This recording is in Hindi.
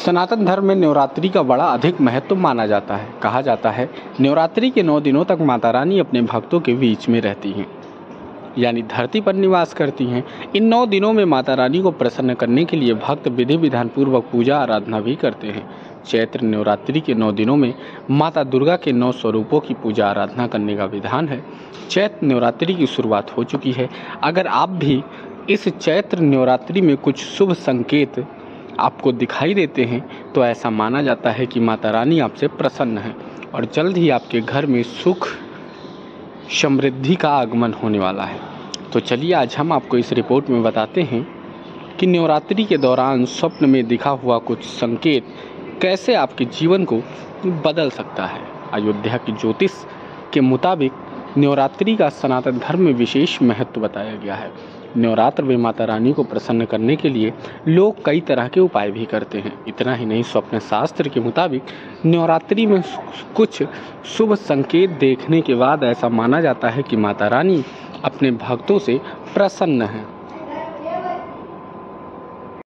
सनातन धर्म में नवरात्रि का बड़ा अधिक महत्व माना जाता है। कहा जाता है नवरात्रि के 9 दिनों तक माता रानी अपने भक्तों के बीच में रहती हैं, यानी धरती पर निवास करती हैं। इन 9 दिनों में माता रानी को प्रसन्न करने के लिए भक्त विधि विधान पूर्वक पूजा आराधना भी करते हैं। चैत्र नवरात्रि के 9 दिनों में माता दुर्गा के 9 स्वरूपों की पूजा आराधना करने का विधान है। चैत्र नवरात्रि की शुरुआत हो चुकी है। अगर आप भी इस चैत्र नवरात्रि में कुछ शुभ संकेत आपको दिखाई देते हैं तो ऐसा माना जाता है कि माता रानी आपसे प्रसन्न है और जल्द ही आपके घर में सुख समृद्धि का आगमन होने वाला है। तो चलिए आज हम आपको इस रिपोर्ट में बताते हैं कि नवरात्रि के दौरान स्वप्न में दिखा हुआ कुछ संकेत कैसे आपके जीवन को बदल सकता है। अयोध्या की ज्योतिष के मुताबिक नवरात्रि का सनातन धर्म में विशेष महत्व बताया गया है। नवरात्र में माता रानी को प्रसन्न करने के लिए लोग कई तरह के उपाय भी करते हैं। इतना ही नहीं, स्वप्न शास्त्र के मुताबिक नवरात्रि में कुछ शुभ संकेत देखने के बाद ऐसा माना जाता है कि माता रानी अपने भक्तों से प्रसन्न हैं।